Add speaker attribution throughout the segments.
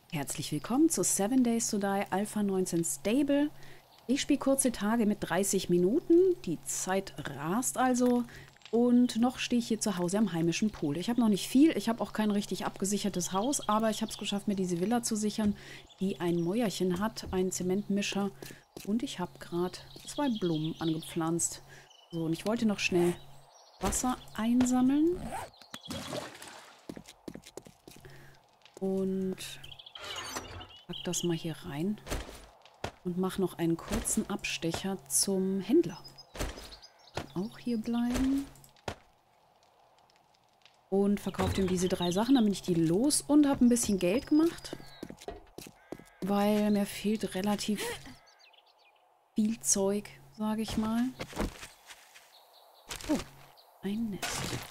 Speaker 1: Herzlich willkommen zu 7 Days to Die Alpha 19 Stable. Ich spiele kurze Tage mit 30 Minuten. Die Zeit rast also. Und noch stehe ich hier zu Hause am heimischen Pool. Ich habe noch nicht viel. Ich habe auch kein richtig abgesichertes Haus. Aber ich habe es geschafft, mir diese Villa zu sichern, die ein Mäuerchen hat. Einen Zementmischer. Und ich habe gerade 2 Blumen angepflanzt. So, und ich wollte noch schnell Wasser einsammeln. Und pack das mal hier rein und mache noch einen kurzen Abstecher zum Händler. Auch hier bleiben. Und verkaufe ihm diese 3 Sachen, dann bin ich die los und habe ein bisschen Geld gemacht. Weil mir fehlt relativ viel Zeug, sage ich mal. Oh, ein Nest.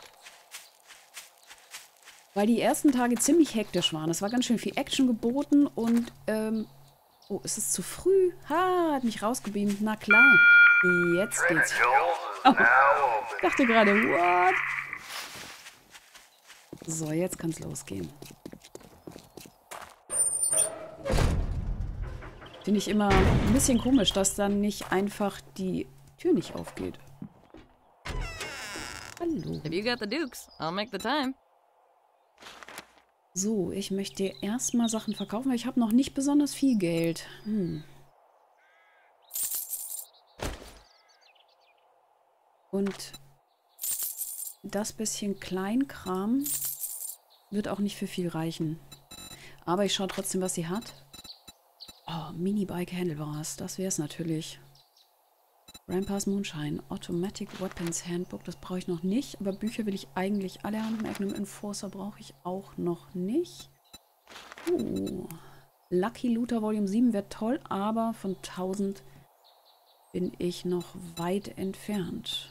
Speaker 1: Weil die ersten Tage ziemlich hektisch waren. Es war ganz schön viel Action geboten und, oh, ist es zu früh? Ha, hat mich rausgebeamt. Na klar. Jetzt geht's. Oh, ich dachte gerade, what? So, jetzt kann's losgehen. Finde ich immer ein bisschen komisch, dass dann nicht einfach die Tür nicht aufgeht. Hallo.
Speaker 2: If you got the dukes, I'll make the time.
Speaker 1: So, ich möchte erstmal Sachen verkaufen, weil ich habe noch nicht besonders viel Geld. Und das bisschen Kleinkram wird auch nicht für viel reichen. Aber ich schaue trotzdem, was sie hat. Oh, Minibike Handlebars, das wäre es natürlich. Grandpa's Moonshine, Automatic Weapons Handbook, das brauche ich noch nicht. Aber Bücher will ich eigentlich alle haben. Magnum Enforcer brauche ich auch noch nicht. Lucky Looter Volume 7 wäre toll, aber von 1000 bin ich noch weit entfernt.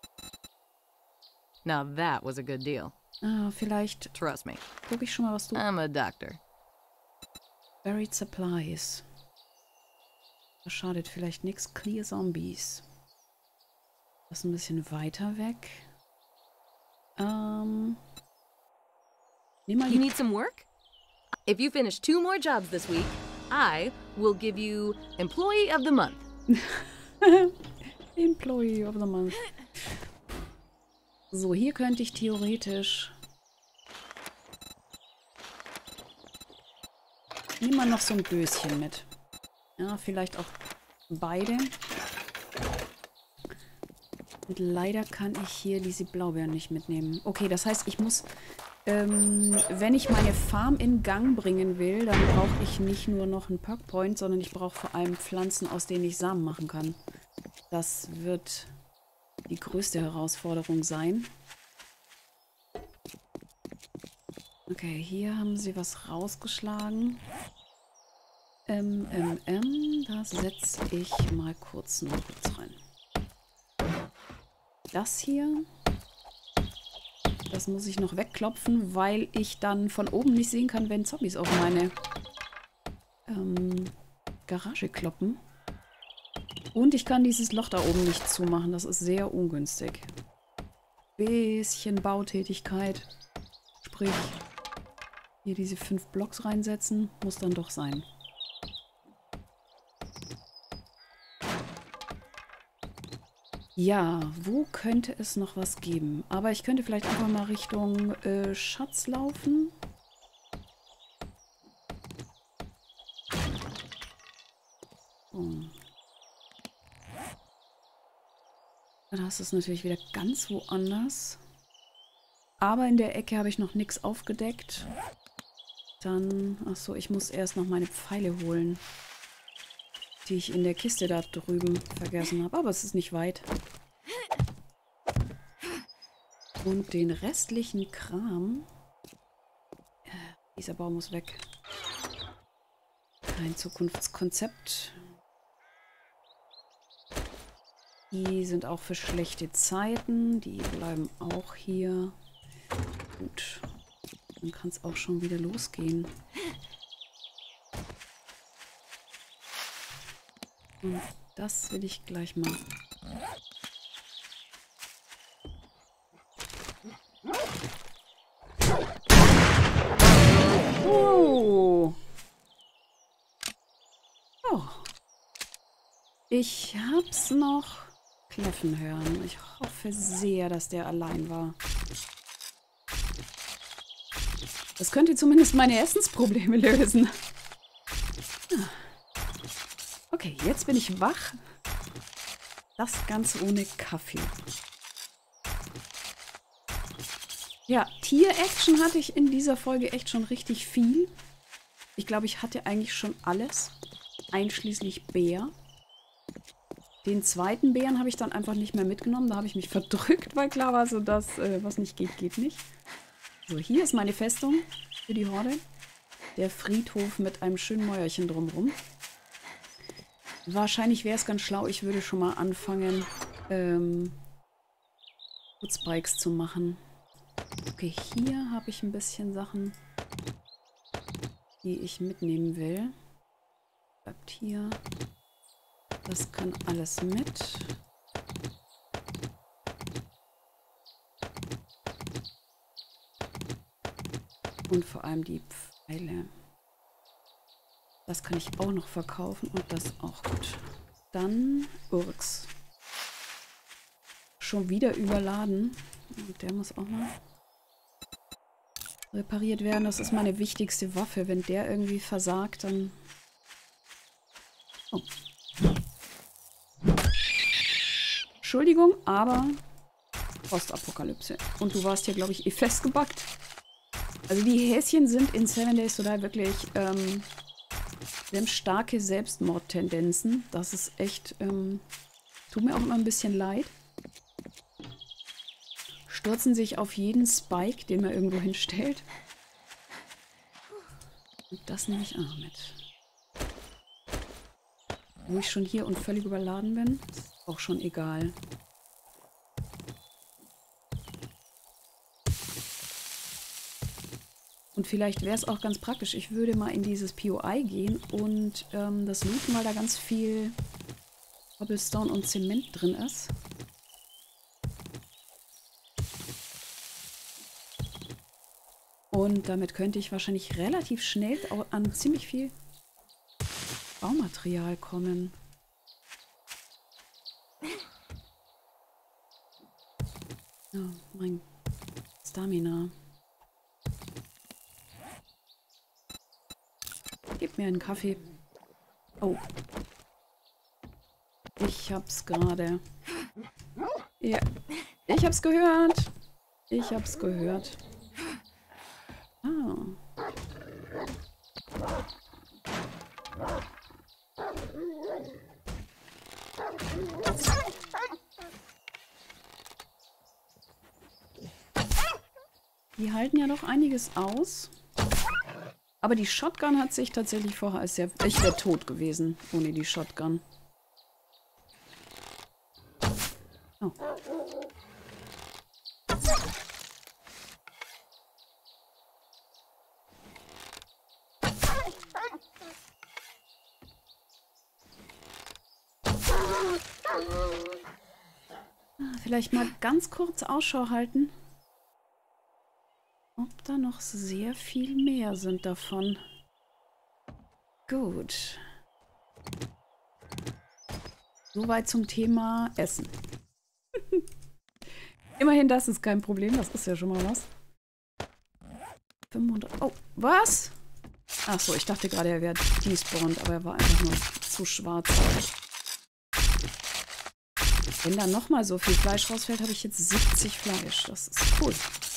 Speaker 2: Now that was a good deal.
Speaker 1: Ah, vielleicht
Speaker 2: Trust me.
Speaker 1: gucke ich schon mal, was du...
Speaker 2: I'm a doctor.
Speaker 1: Buried Supplies. Das schadet vielleicht nichts. Clear Zombies. Das ist ein bisschen weiter weg. Nimm mal
Speaker 2: You need some work? If you finish 2 more jobs this week, I will give you Employee of the Month.
Speaker 1: Employee of the Month. So, hier könnte ich theoretisch... Nimm mal noch so ein Döschen mit. Ja, vielleicht auch beide. Und leider kann ich hier diese Blaubeeren nicht mitnehmen. Okay, das heißt, ich muss... wenn ich meine Farm in Gang bringen will, dann brauche ich nicht nur noch einen Perk Point, sondern ich brauche vor allem Pflanzen, aus denen ich Samen machen kann. Das wird die größte Herausforderung sein. Okay, hier haben sie was rausgeschlagen. Da setze ich mal kurz noch was rein. Das hier... Das muss ich noch wegklopfen, weil ich dann von oben nicht sehen kann, wenn Zombies auf meine Garage kloppen. Und ich kann dieses Loch da oben nicht zumachen. Das ist sehr ungünstig. Bisschen Bautätigkeit. Sprich, hier diese 5 Blocks reinsetzen. Muss dann doch sein. Ja, wo könnte es noch was geben? Aber ich könnte vielleicht einfach mal Richtung Schatz laufen. Oh. Das ist natürlich wieder ganz woanders. Aber in der Ecke habe ich noch nichts aufgedeckt. Dann, achso, ich muss erst noch meine Pfeile holen, die ich in der Kiste da drüben vergessen habe. Aber es ist nicht weit. Und den restlichen Kram... dieser Baum muss weg. Kein Zukunftskonzept. Die sind auch für schlechte Zeiten. Die bleiben auch hier. Gut. Dann kann es auch schon wieder losgehen. Und das will ich gleich mal. Oh, So. Ich hab's noch kläffen hören. Ich hoffe sehr, dass der allein war. Das könnte zumindest meine Essensprobleme lösen. Okay, jetzt bin ich wach. Das Ganze ohne Kaffee. Ja, Tier-Action hatte ich in dieser Folge echt schon richtig viel. Ich glaube, ich hatte eigentlich schon alles. Einschließlich Bär. Den zweiten Bären habe ich dann einfach nicht mehr mitgenommen. Da habe ich mich verdrückt, weil klar war so, dass was nicht geht, geht nicht. So, hier ist meine Festung für die Horde. Der Friedhof mit einem schönen Mäuerchen drumherum. Wahrscheinlich wäre es ganz schlau, ich würde schon mal anfangen, Putzbikes zu machen. Okay, hier habe ich ein bisschen Sachen, die ich mitnehmen will. Bleibt hier. Das kann alles mit. Und vor allem die Pfeile. Das kann ich auch noch verkaufen und das auch gut. Dann Urks. Schon wieder überladen. Und der muss auch mal repariert werden. Das ist meine wichtigste Waffe. Wenn der irgendwie versagt, dann... Oh. Entschuldigung, aber Postapokalypse. Und du warst ja, glaube ich, eh festgebackt. Also die Häschen sind in 7 Days to Die wirklich... wir haben starke Selbstmordtendenzen. Das ist echt... tut mir auch immer ein bisschen leid. Stürzen sich auf jeden Spike, den man irgendwo hinstellt. Und das nehme ich auch mit. Wo ich schon hier und völlig überladen bin, ist auch schon egal. Und vielleicht wäre es auch ganz praktisch. Ich würde mal in dieses POI gehen und das looten, weil da ganz viel Cobblestone und Zement drin ist. Und damit könnte ich wahrscheinlich relativ schnell an ziemlich viel Baumaterial kommen. Oh, mein Stamina. Gib mir einen Kaffee. Oh. Ich hab's gerade. Ja. Ich hab's gehört. Ich hab's gehört. Ah. Die halten ja doch einiges aus. Aber die Shotgun hat sich tatsächlich vorher als sehr... Ich wäre tot gewesen ohne die Shotgun. Oh. Vielleicht mal ganz kurz Ausschau halten. Ob da noch sehr viel mehr sind davon. Gut. Soweit zum Thema Essen. Immerhin, das ist kein Problem. Das ist ja schon mal was. 500. Oh, was? Achso, ich dachte gerade, er wäre despawned, aber er war einfach nur zu schwarz. Wenn da nochmal so viel Fleisch rausfällt, habe ich jetzt 70 Fleisch. Das ist cool.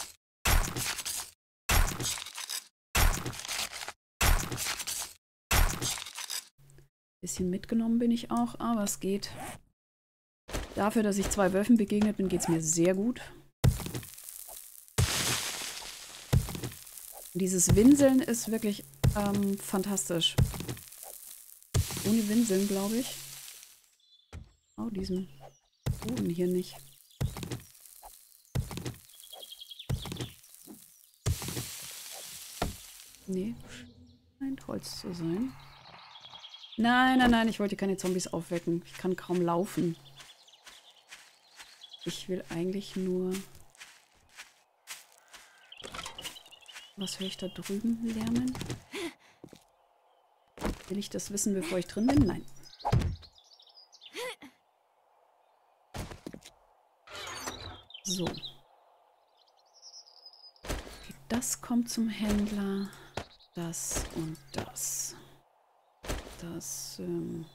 Speaker 1: Bisschen mitgenommen bin ich auch, aber es geht. Dafür, dass ich 2 Wölfen begegnet bin, geht es mir sehr gut. Dieses Winseln ist wirklich fantastisch. Ohne Winseln, glaube ich. Oh, diesen Boden hier nicht. Nee, scheint Holz zu sein. Nein, nein, nein, ich wollte keine Zombies aufwecken. Ich kann kaum laufen. Ich will eigentlich nur... Was höre ich da drüben lärmen? Will ich das wissen, bevor ich drin bin? Nein. So. Okay, das kommt zum Händler. Das und das. Das,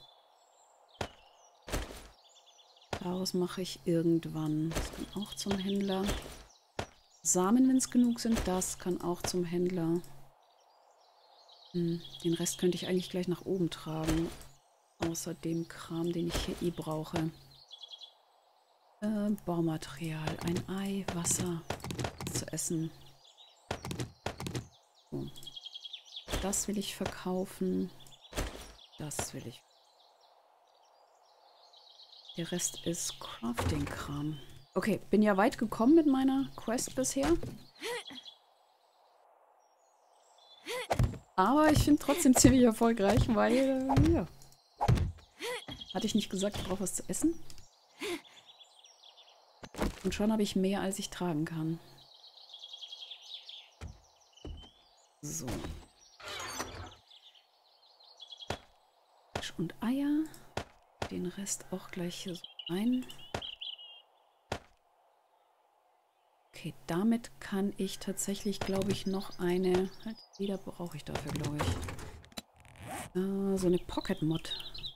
Speaker 1: daraus mache ich irgendwann. Das kann auch zum Händler. Samen, wenn es genug sind, das kann auch zum Händler. Den Rest könnte ich eigentlich gleich nach oben tragen. Außer dem Kram, den ich hier eh brauche. Baumaterial, ein Ei, Wasser zu essen. So. Das will ich verkaufen. Das will ich. Der Rest ist Crafting-Kram. Okay, bin ja weit gekommen mit meiner Quest bisher. Aber ich finde trotzdem ziemlich erfolgreich, weil, ja. Hatte ich nicht gesagt, ich brauche was zu essen? Und schon habe ich mehr, als ich tragen kann. So. Fisch und Eier. Den Rest auch gleich hier so rein. Okay, damit kann ich tatsächlich, glaube ich, noch eine... Halt, wieder brauche ich dafür, glaube ich. So eine Pocket Mod.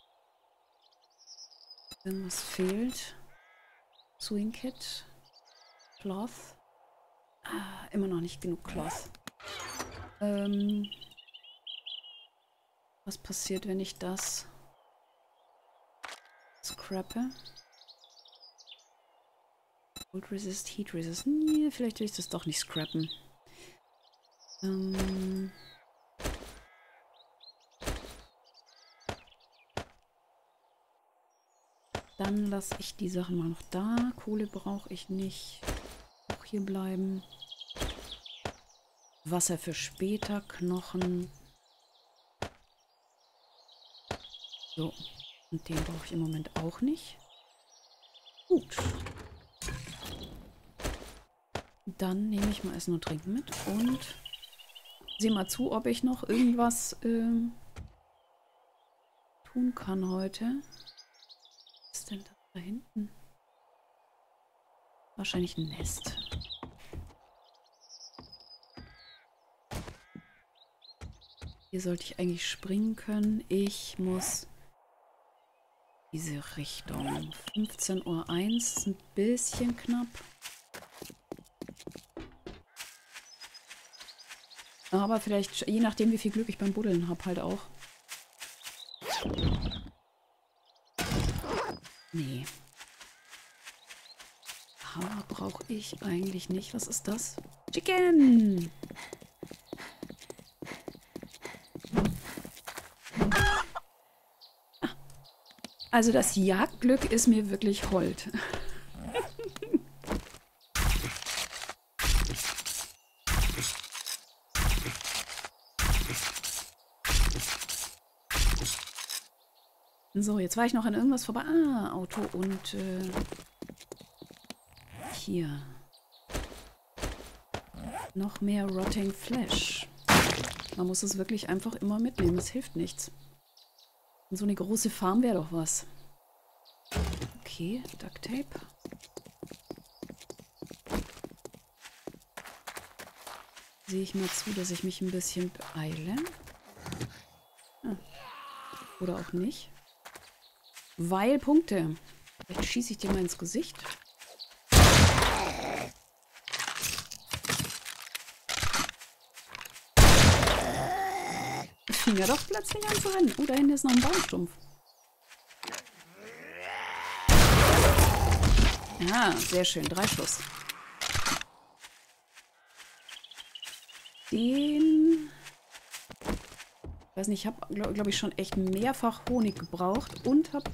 Speaker 1: Irgendwas fehlt. Sewing Kit. Cloth. Immer noch nicht genug Cloth. Was passiert, wenn ich das scrappe? Cold Resist, Heat Resist. Nee, vielleicht will ich das doch nicht scrappen. Dann lasse ich die Sachen mal noch da. Kohle brauche ich nicht. Auch hier bleiben. Wasser für später. Knochen. So. Und den brauche ich im Moment auch nicht. Gut. Dann nehme ich mal Essen und Trinken mit und sehe mal zu, ob ich noch irgendwas tun kann heute. Was ist denn das da hinten? Wahrscheinlich ein Nest. Hier sollte ich eigentlich springen können. Ich muss diese Richtung. 15:01 Uhr ist ein bisschen knapp. Aber vielleicht, je nachdem, wie viel Glück ich beim Buddeln habe, halt auch. Nee. Hammer brauche ich eigentlich nicht. Was ist das? Chicken! Also das Jagdglück ist mir wirklich hold. So, jetzt war ich noch an irgendwas vorbei. Ah, Auto und hier. Noch mehr Rotting Flesh. Man muss es wirklich einfach immer mitnehmen. Es hilft nichts. Und so eine große Farm wäre doch was. Okay, Duct Tape. Sehe ich mal zu, dass ich mich ein bisschen beeile. Ah. Oder auch nicht. Weil Punkte. Vielleicht schieße ich dir mal ins Gesicht. Fing ja doch plötzlich an zu rennen. Oh, da hinten ist noch ein Baumstumpf. Ja, sehr schön. 3 Schuss. Den... Ich weiß nicht, ich habe, glaube ich, schon echt mehrfach Honig gebraucht und habe...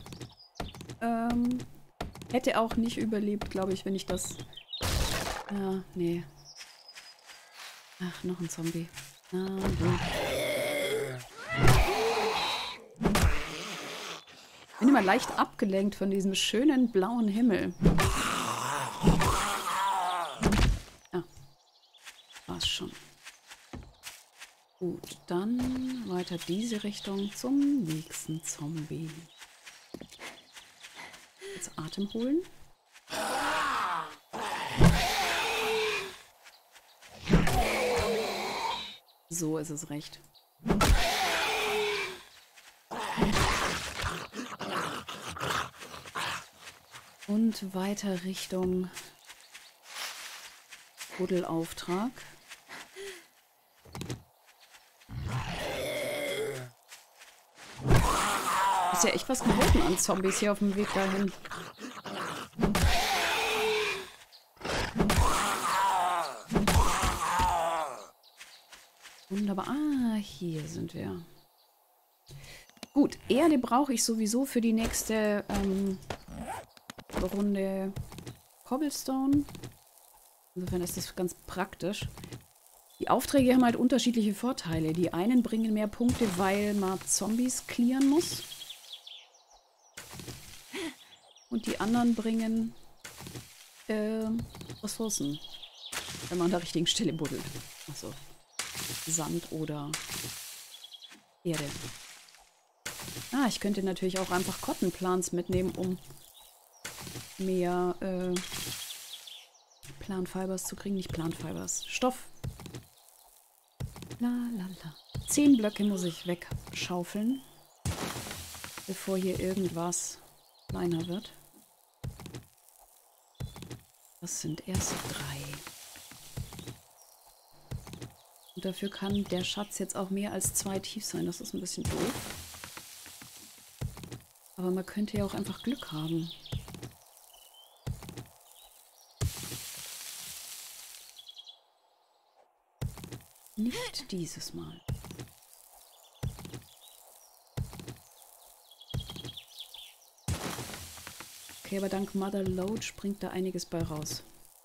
Speaker 1: hätte auch nicht überlebt, glaube ich, wenn ich das... Ja, nee. Ach, noch ein Zombie. Gut. Ich bin immer leicht abgelenkt von diesem schönen blauen Himmel. Ja, war's schon. Gut, dann weiter weiter diese Richtung zum nächsten Zombie. Jetzt Atem holen. So ist es recht. Und weiter Richtung Buddelauftrag. Ist ja echt was geboten an Zombies hier auf dem Weg dahin. Wunderbar. Ah, hier sind wir. Gut, Erde brauche ich sowieso für die nächste Runde Cobblestone. Insofern ist das ganz praktisch. Die Aufträge haben halt unterschiedliche Vorteile. Die einen bringen mehr Punkte, weil man Zombies clearen muss. Und die anderen bringen Ressourcen. Wenn man an der richtigen Stelle buddelt. Achso. Sand oder Erde. Ah, ich könnte natürlich auch einfach Cotton Plants mitnehmen, um mehr Plant Fibers zu kriegen. Nicht Plant Fibers. Stoff. La la la. 10 Blöcke muss ich wegschaufeln, bevor hier irgendwas kleiner wird. Das sind erst 3. Und dafür kann der Schatz jetzt auch mehr als 2 tief sein. Das ist ein bisschen doof. Aber man könnte ja auch einfach Glück haben. Nicht dieses Mal. Okay, aber dank Mother Lode springt da einiges bei raus.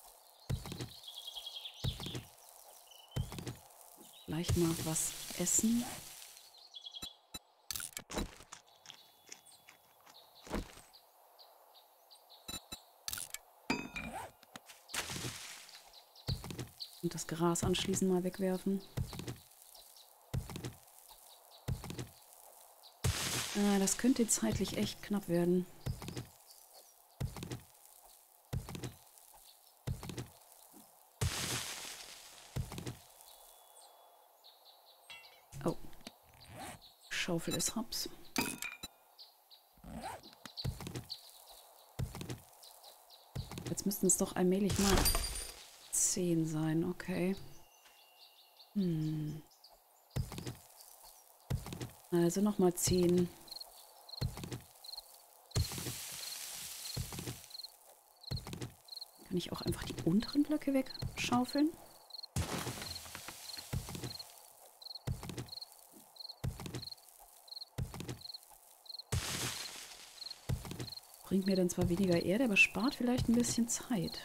Speaker 1: Gleich mal was essen. Und das Gras anschließend mal wegwerfen. Das könnte zeitlich echt knapp werden. Oh. Schaufel ist Haps. Jetzt müssten es doch allmählich mal 10 sein, okay. Also nochmal 10. Kann ich auch einfach die unteren Blöcke wegschaufeln? Bringt mir dann zwar weniger Erde, aber spart vielleicht ein bisschen Zeit.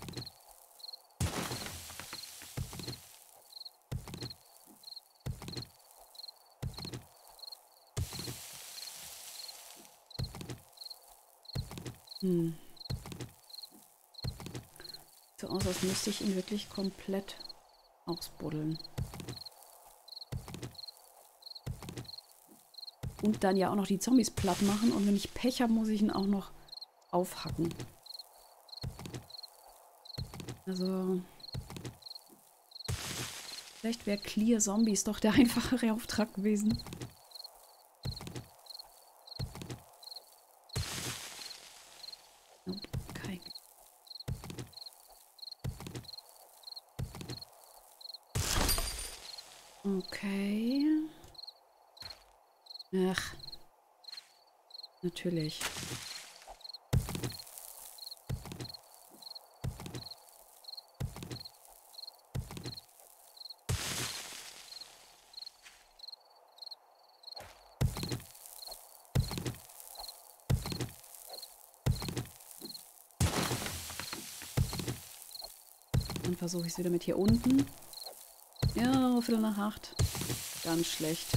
Speaker 1: So aus, als müsste ich ihn wirklich komplett ausbuddeln. Und dann ja auch noch die Zombies platt machen. Und wenn ich Pech habe, muss ich ihn auch noch aufhacken. Also vielleicht wäre Clear Zombies doch der einfachere Auftrag gewesen. Okay. Okay. Ach. Natürlich. Dann versuche ich es wieder mit hier unten. Ja, Viertel nach 8. Ganz schlecht.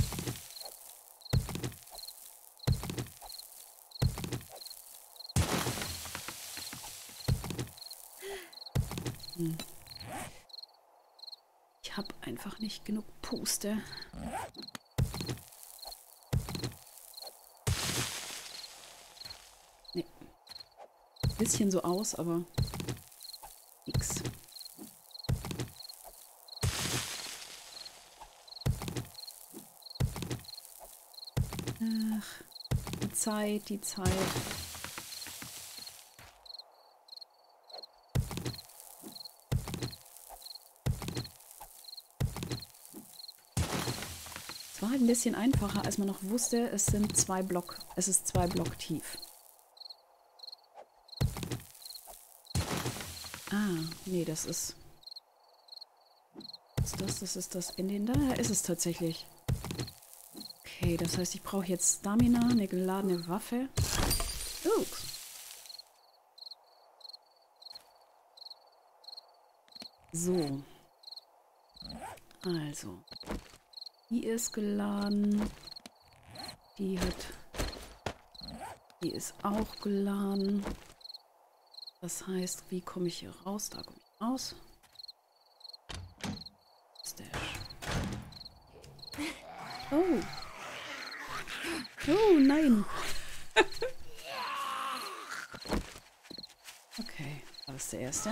Speaker 1: Ich habe einfach nicht genug Puste. bisschen so aus, aber nix. Ach, die Zeit, die Zeit. Es war halt ein bisschen einfacher, als man noch wusste, es ist 2 Block tief. Ah, nee, das ist... Das ist das Ende. Da ist es tatsächlich. Okay, das heißt, ich brauche jetzt Stamina, eine geladene Waffe. Ups. So. Also. Die ist geladen. Die ist auch geladen. Das heißt, wie komme ich hier raus? Da komme ich raus. Stash. Oh. Oh, nein. Okay, das ist der erste.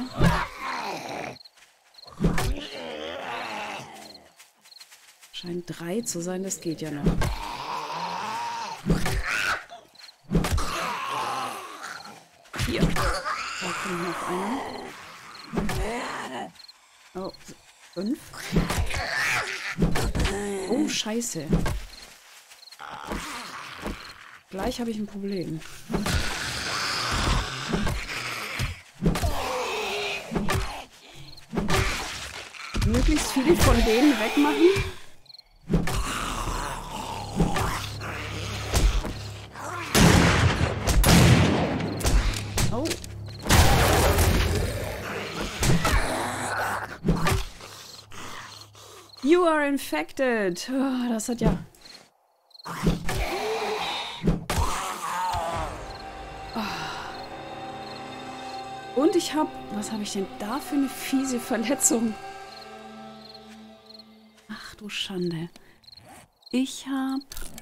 Speaker 1: Scheint 3 zu sein, das geht ja noch. Hier. Da kommt noch einer. Oh, 5. Oh, scheiße. Gleich habe ich ein Problem. Möglichst viele von denen wegmachen. Oh. You are infected. Oh, das hat ja... Und ich habe... Was habe ich denn da für eine fiese Verletzung? Ach du Schande. Ich habe...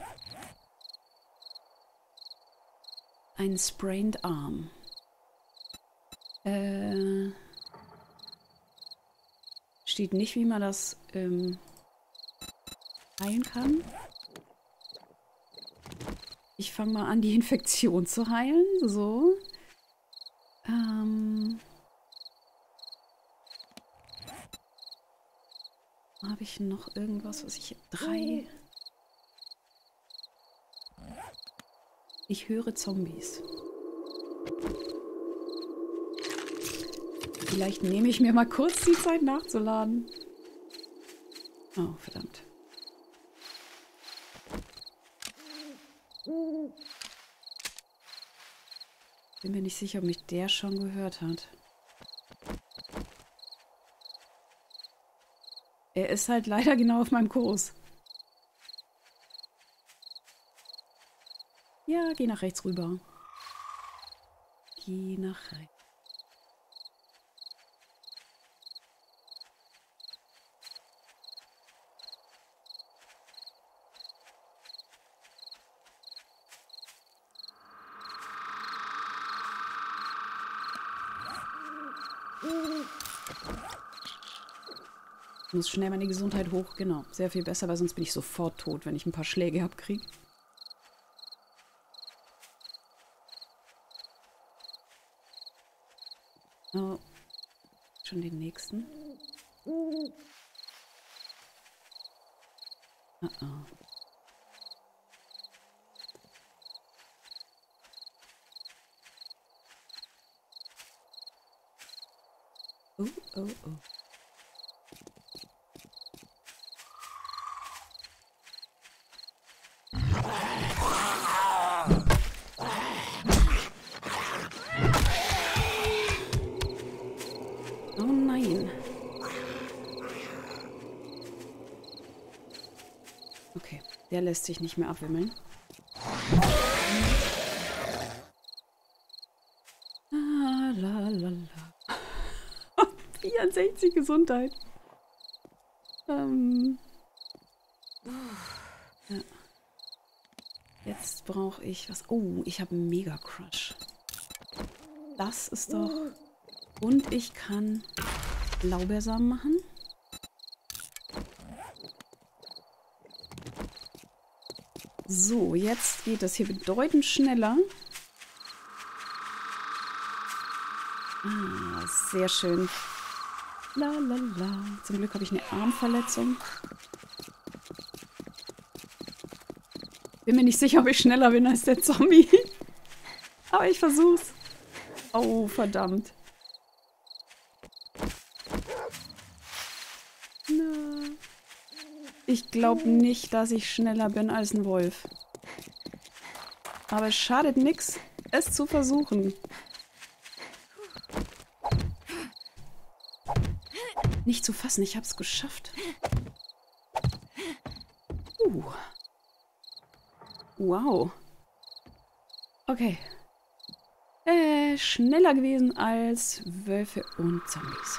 Speaker 1: einen sprained Arm. Steht nicht, wie man das heilen kann. Ich fange mal an, die Infektion zu heilen. So. Habe ich noch irgendwas, was ich... 3... Ich höre Zombies. Vielleicht nehme ich mir mal kurz die Zeit nachzuladen. Oh, verdammt. Bin mir nicht sicher, ob mich der schon gehört hat. Er ist halt leider genau auf meinem Kurs. Ja, geh nach rechts rüber. Geh nach rechts. Ich muss schnell meine Gesundheit hoch. Genau, sehr viel besser, weil sonst bin ich sofort tot, wenn ich ein paar Schläge abkriege. Oh, schon den nächsten. Oh, oh. Oh, oh, oh. Oh nein. Okay, der lässt sich nicht mehr abwimmeln. Ah, la, la, la. 64 Gesundheit. Ja. Jetzt brauche ich was. Oh, ich habe einen Mega Crush. Das ist doch... Und ich kann Blaubeersamen machen. So, jetzt geht das hier bedeutend schneller. Ah, sehr schön. La la la. Zum Glück habe ich eine Armverletzung. Bin mir nicht sicher, ob ich schneller bin als der Zombie. Aber ich versuch's. Oh, verdammt. Na. Ich glaube nicht, dass ich schneller bin als ein Wolf. Aber es schadet nichts, es zu versuchen. Nicht zu fassen, ich habe es geschafft. Wow. Okay. Schneller gewesen als Wölfe und Zombies.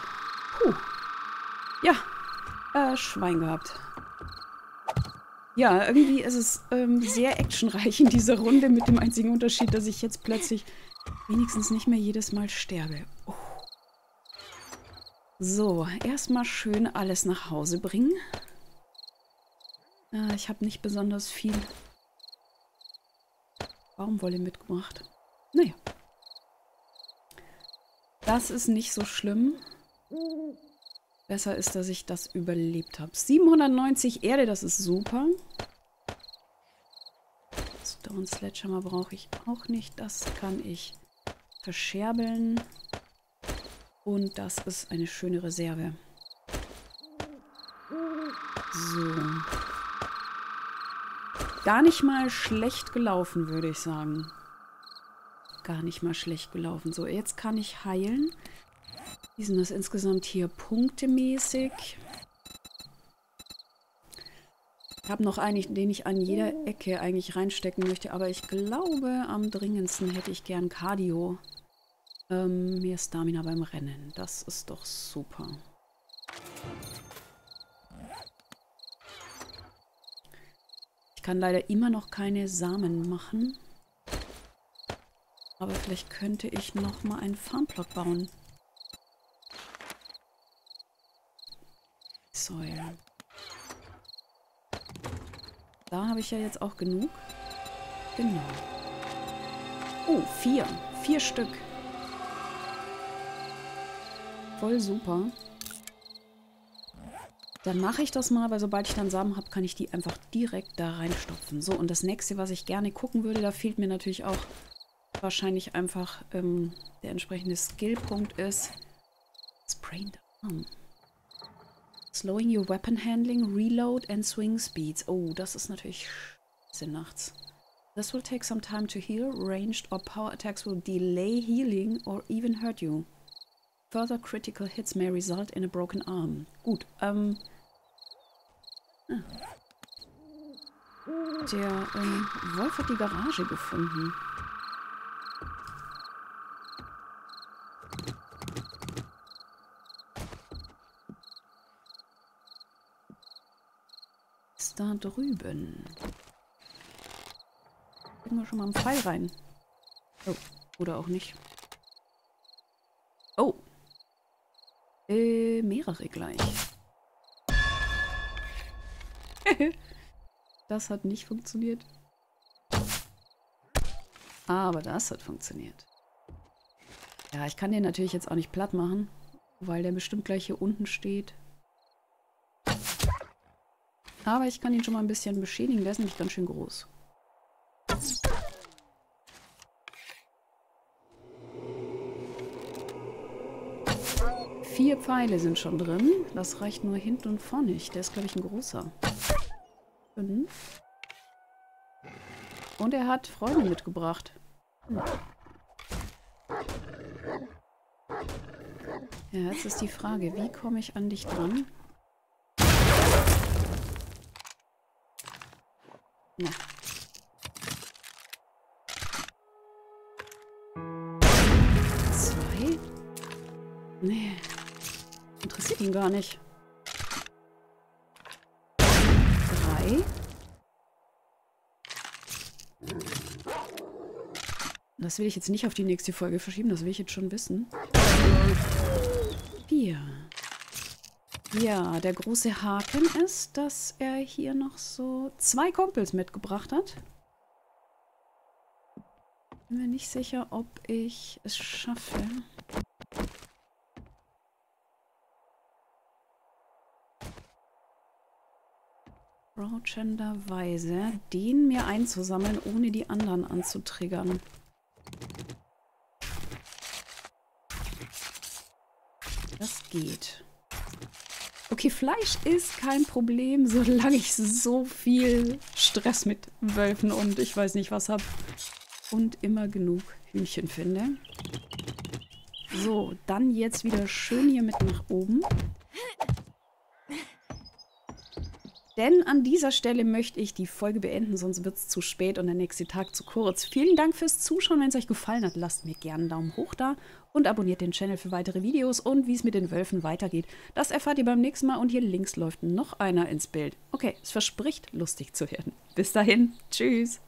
Speaker 1: Ja, Schwein gehabt. Ja, irgendwie ist es sehr actionreich in dieser Runde mit dem einzigen Unterschied, dass ich jetzt plötzlich wenigstens nicht mehr jedes Mal sterbe. Oh. So, erstmal schön alles nach Hause bringen. Ich habe nicht besonders viel Baumwolle mitgebracht. Naja. Das ist nicht so schlimm. Besser ist, dass ich das überlebt habe. 790 Erde, das ist super. Stone Sledgehammer brauche ich auch nicht. Das kann ich verscherbeln. Und das ist eine schöne Reserve. So. Gar nicht mal schlecht gelaufen, würde ich sagen. Gar nicht mal schlecht gelaufen. So, jetzt kann ich heilen. Wie sind das insgesamt hier punktemäßig? Ich habe noch einen, den ich an jeder Ecke eigentlich reinstecken möchte, aber ich glaube, am dringendsten hätte ich gern Cardio. Mehr Stamina beim Rennen. Das ist doch super. Ich kann leider immer noch keine Samen machen. Aber vielleicht könnte ich noch mal einen Farmplot bauen. Soil. Da habe ich ja jetzt auch genug. Genau. Oh, 4. 4 Stück. Voll super. Dann mache ich das mal, weil sobald ich dann Samen habe, kann ich die einfach direkt da reinstopfen. So, und das nächste, was ich gerne gucken würde, da fehlt mir natürlich auch wahrscheinlich einfach der entsprechende Skillpunkt ist Sprained Arm. Slowing your weapon handling, reload and swing speeds. Oh, das ist natürlich scheiße nachts. This will take some time to heal. Ranged or power attacks will delay healing or even hurt you. Further critical hits may result in a broken arm. Gut, der Wolf hat die Garage gefunden. Ist da drüben. Gehen wir schon mal einen Pfeil rein. Oh, oder auch nicht. Oh. Mehrere gleich. Das hat nicht funktioniert. Aber das hat funktioniert. Ja, ich kann den natürlich jetzt auch nicht platt machen, weil der bestimmt gleich hier unten steht. Aber ich kann ihn schon mal ein bisschen beschädigen. Der ist nämlich ganz schön groß. Vier Pfeile sind schon drin. Das reicht nur hinten und vorne nicht. Der ist, glaube ich, ein großer. 5. Und er hat Freunde mitgebracht. Ja, jetzt ist die Frage, wie komme ich an dich dran? Ja. Zwei? Nee. Interessiert ihn gar nicht. 3. Das will ich jetzt nicht auf die nächste Folge verschieben, das will ich jetzt schon wissen. 4. Ja, der große Haken ist, dass er hier noch so 2 Kumpels mitgebracht hat. Bin mir nicht sicher, ob ich es schaffe. Crouchenderweise den mir einzusammeln, ohne die anderen anzutriggern. Das geht. Okay, Fleisch ist kein Problem, solange ich so viel Stress mit Wölfen und ich weiß nicht was habe. Und immer genug Hühnchen finde. So, dann jetzt wieder schön hier mit nach oben. Denn an dieser Stelle möchte ich die Folge beenden, sonst wird es zu spät und der nächste Tag zu kurz. Vielen Dank fürs Zuschauen. Wenn es euch gefallen hat, lasst mir gerne einen Daumen hoch da und abonniert den Channel für weitere Videos und wie es mit den Wölfen weitergeht. Das erfahrt ihr beim nächsten Mal und hier links läuft noch einer ins Bild. Okay, es verspricht lustig zu werden. Bis dahin, tschüss.